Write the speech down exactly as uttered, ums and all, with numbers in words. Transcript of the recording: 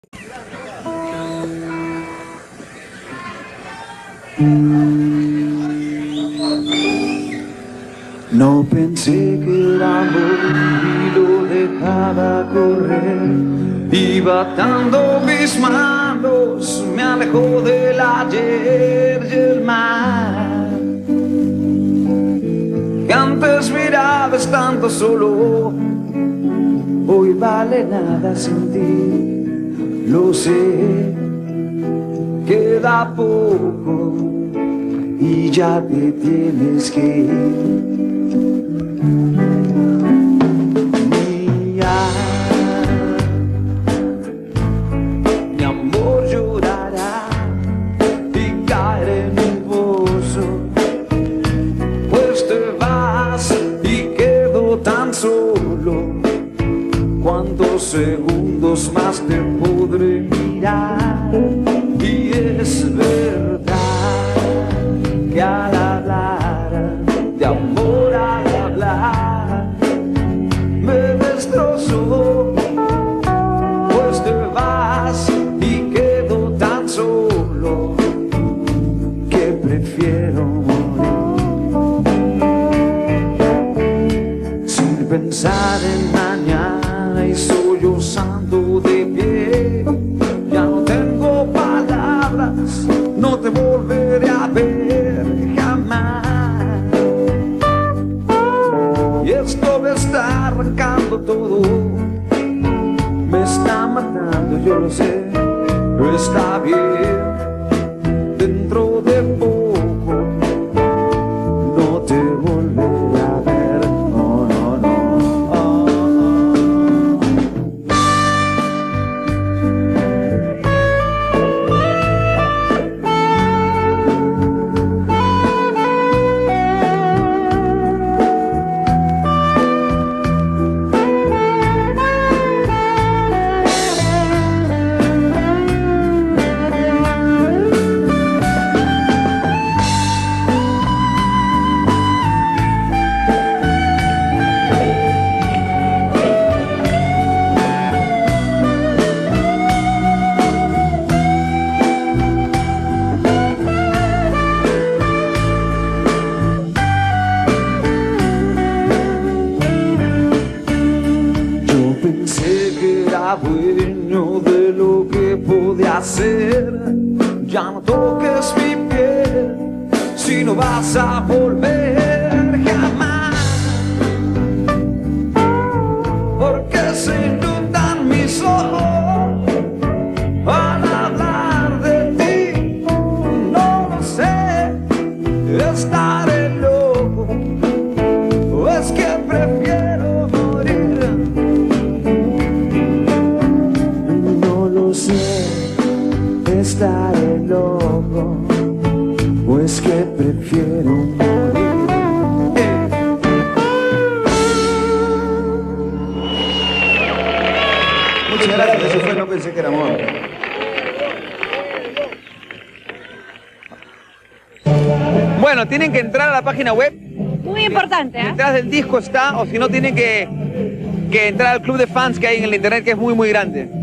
No pensé que era amor y lo dejaba correr. Iba atando mis manos, me alejó del ayer y el mar. Que antes miraba estando solo, hoy vale nada sin ti. Lo sé, queda poco y ya te tienes que ir. Mía, mi amor llorará y caeré en un pozo, pues te vas y quedo tan solo. ¿Cuántos segundos más te podré mirar? Y es verdad que al hablar de amor, al hablar me destrozó, pues te vas y quedo tan solo que prefiero morir sin pensar en mañana y sollozando de pie. Ya no tengo palabras, no te volveré a ver jamás. Y esto me está arrancando todo, me está matando, yo lo sé. Está bien, dentro de poco no te volveré a ver. No, no, no. Oh, oh. Dueño de lo que pude hacer, ya no toques mi piel si no vas a volver jamás, porque se inundan mis ojos al hablar de ti. No lo sé, estaré loco o es que prefiero morir. Estaré loco, pues que prefiero morir. Eh. Muchas gracias, eso fue No Pensé Que Era Amor. Bueno, tienen que entrar a la página web. Muy importante, ¿eh? Detrás del disco está, o si no tienen que, que entrar al club de fans que hay en el internet, que es muy muy grande.